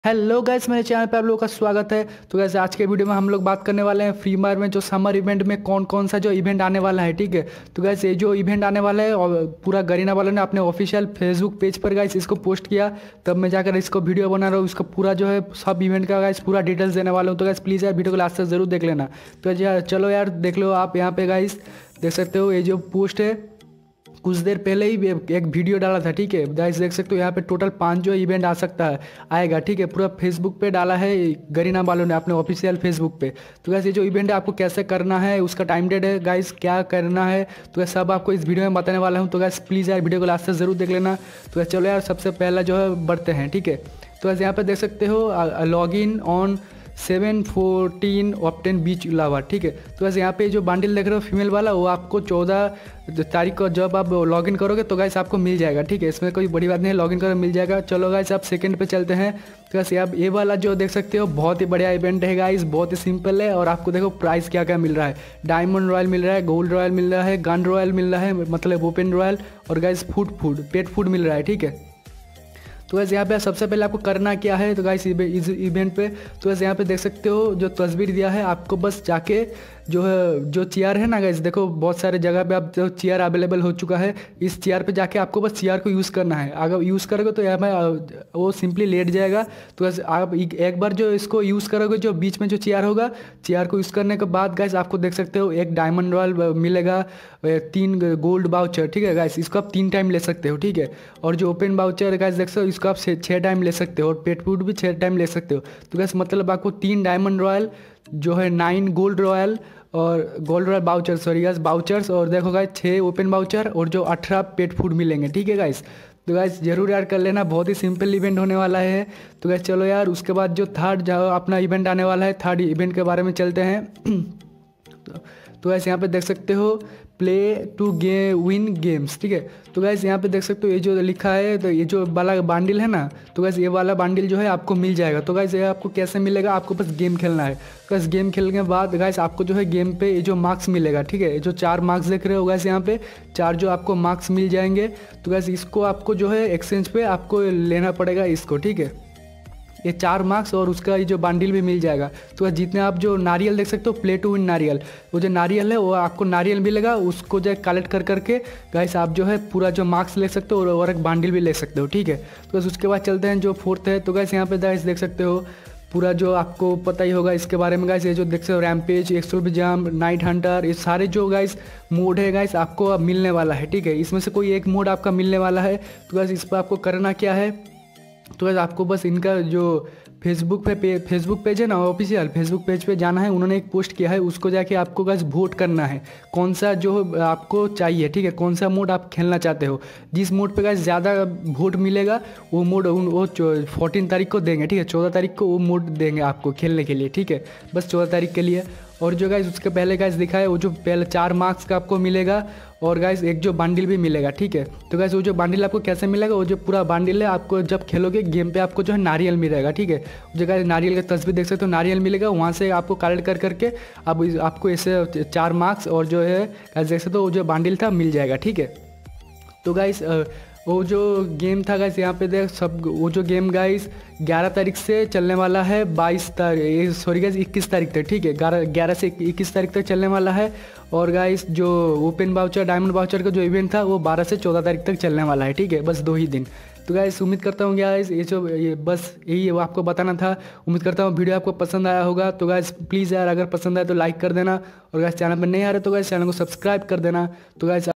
Hello guys, मेरे channel पे आप लोगों का स्वागत है। तो गाइस आज के वीडियो में हम लोग बात करने वाले हैं फ्री फायर में जो समर इवेंट में कौन कौन सा जो इवेंट आने वाला है। ठीक है, तो गाइस ये जो इवेंट आने वाला है और पूरा गरीना वालों ने अपने ऑफिशियल फेसबुक पेज पर गाइस इसको पोस्ट किया, तब मैं जाकर इसको वीडियो बना रहा हूँ। इसका पूरा जो है सब इवेंट का गाइस पूरा डिटेल्स देने वाला हूँ। तो गाइस प्लीज़ यार वीडियो को लास्ट तक जरूर देख लेना। तो चलो यार देख लो, आप यहाँ पे गाइस देख सकते हो ये जो पोस्ट है कुछ देर पहले ही एक वीडियो डाला था। ठीक है गाइस, देख सकते हो यहाँ पे टोटल 5 जो इवेंट आ सकता है आएगा। ठीक है, पूरा फेसबुक पे डाला है गरीना वालों ने अपने ऑफिशियल फेसबुक पे। तो गाइस ये जो इवेंट है आपको कैसे करना है, उसका टाइम डेट है गाइस, क्या करना है, तो गाइस सब आपको इस वीडियो में बताने वाला हूँ। तो गाइस प्लीज़ यार वीडियो को लास्ट तक जरूर देख लेना। तो गाइस चलो यार सबसे पहला जो है बढ़ते हैं। ठीक है, तो गाइस यहाँ पे देख सकते हो लॉग इन ऑन 7/14 ऑप्टेन बीच लावा। ठीक है, तो वैसे यहाँ पे जो बंडल देख रहे हो फीमेल वाला, वो आपको 14 तारीख को जब आप लॉगिन करोगे तो गाइस आपको मिल जाएगा। ठीक है, इसमें कोई बड़ी बात नहीं है, लॉगिन करो मिल जाएगा। चलो गाइस आप सेकंड पे चलते हैं। तो वैसे आप ये वाला जो देख सकते हो बहुत ही बढ़िया इवेंट है गाइस, बहुत ही सिंपल है। और आपको देखो प्राइस क्या क्या मिल रहा है, डायमंड रॉयल मिल रहा है, गोल्ड रॉयल मिल रहा है, गन रॉयल मिल रहा है, मतलब ओपन रॉयल, और गाइस फूड पेट फूड मिल रहा है। ठीक है, तो वैसे यहाँ पे सबसे पहले आपको करना क्या है, तो गाइस इस इवेंट पे तो वैसे यहाँ पे देख सकते हो जो तस्वीर दिया है, आपको बस जाके जो है जो चेयर है ना गाइस, देखो बहुत सारे जगह पे आप जो चेयर अवेलेबल हो चुका है, इस चेयर पे जाके आपको बस चेयर को यूज़ करना है। अगर यूज़ करोगे तो यहाँ पे वो सिंपली लेट जाएगा। तो वैसे आप एक बार जो इसको यूज़ करोगे, जो बीच में जो चेयर होगा, चेयर को यूज़ करने के बाद गाइस आपको देख सकते हो एक डायमंड रॉयल मिलेगा, 3 गोल्ड बाउचर। ठीक है गाइस, इसको आप 3 टाइम ले सकते हो। ठीक है, और जो ओपन बाउचर गाइस देख सकते हो, इसको आप 6 टाइम ले सकते हो, और पेट फूड भी 6 टाइम ले सकते हो। तो गाइस मतलब आपको 3 डायमंड रॉयल जो है, 9 गोल्ड रॉयल और gold royal voucher, sorry guys vouchers, और देखो गाइस 6 ओपन बाउचर और जो 18 पेट फूड मिलेंगे। ठीक है गाइस, तो गाइस जरूर यार कर लेना, बहुत ही सिंपल इवेंट होने वाला है। तो गाइस चलो यार उसके बाद जो थर्ड जो अपना इवेंट आने वाला है, थर्ड इवेंट के बारे में चलते हैं। तो गाइस यहाँ पे देख सकते हो प्ले टू विन गेम्स। ठीक है, तो गाइस यहाँ पे देख सकते हो ये जो लिखा है, तो ये जो वाला बांडिल है ना, तो गाइस ये वाला बांडिल जो है आपको मिल जाएगा। तो गाइस ये आपको कैसे मिलेगा, आपको बस गेम खेलना है। गाइस गेम खेलने के बाद गाइस आपको जो है गेम पे ये जो मार्क्स मिलेगा। ठीक है, ये जो 4 मार्क्स देख रहे हो गाइस, यहाँ पे 4 जो आपको मार्क्स मिल जाएंगे। तो गाइस इसको आपको जो है एक्सचेंज पे आपको लेना पड़ेगा इसको। ठीक है, ये 4 मार्क्स और उसका ये जो बंडल भी मिल जाएगा। तो जितने आप जो नारियल देख सकते हो, प्ले टू विन नारियल, वो जो नारियल है वो आपको नारियल मिलेगा, उसको जो कलेक्ट कर करके गाइस आप जो है पूरा जो मार्क्स ले सकते हो और एक बंडल भी ले सकते हो। ठीक है, तो बस उसके बाद चलते हैं जो फोर्थ है। तो गाइस यहाँ पे गाइस देख सकते हो पूरा जो आपको पता ही होगा इसके बारे में गाइस, ये जो देख सकते हो रैम्पेज, एक्सट्रोल जंप, नाइट हंटर, ये सारे जो गाइस मोड है गाइस आपको अब मिलने वाला है। ठीक है, इसमें से कोई एक मोड आपका मिलने वाला है। तो गाइस इस पर आपको करना क्या है, तो गाइस आपको बस इनका जो फेसबुक पेज है ना, ऑफिशियल फेसबुक पेज पे जाना है, उन्होंने एक पोस्ट किया है, उसको जाके आपको गाइस वोट करना है कौन सा जो आपको चाहिए। ठीक है, कौन सा मोड आप खेलना चाहते हो, जिस मोड पे गाइस ज़्यादा वोट मिलेगा वो मोड वो 14 तारीख को देंगे। ठीक है, 14 तारीख को वो मोड देंगे आपको खेलने के लिए। ठीक है, बस 14 तारीख के लिए। और जो गाइस उसके पहले गाइस दिखा है, वो जो पहले 4 मार्क्स का आपको मिलेगा, और गाइस एक जो बंडल भी मिलेगा। ठीक है, तो गाइस वो जो बंडल आपको कैसे मिलेगा, वो जो पूरा बंडल है आपको जब खेलोगे गेम पे आपको जो है नारियल मिलेगा। ठीक है, जो गाइस नारियल का तस्वीर देख सकते हो, नारियल मिलेगा, वहाँ से आपको कलेक्ट कर करके अब आपको ऐसे 4 मार्क्स और जो है गाइस देख सकते हो वो जो बंडल था मिल जाएगा। ठीक है, तो गाइस वो जो गेम था गाइस यहाँ पे देख सब, वो जो गेम गाइस 11 तारीख से चलने वाला है, 22 तारीख सॉरी गाइस 21 तारीख तक। ठीक है, 11 से 21 तारीख तक चलने वाला है। और गाइस जो ओपन बाउचर, डायमंड बाउचर का जो इवेंट था वो 12 से 14 तारीख तक चलने वाला है। ठीक है, बस 2 ही दिन। तो गाइस उम्मीद करता हूँ गाइस ये बस यही आपको बताना था। उम्मीद करता हूँ वीडियो आपको पसंद आया होगा। तो गाइस प्लीज़ यार अगर पसंद आए तो लाइक कर देना, और गाइस चैनल पर नहीं आ रहे तो गाइस चैनल को सब्सक्राइब कर देना। तो गाइस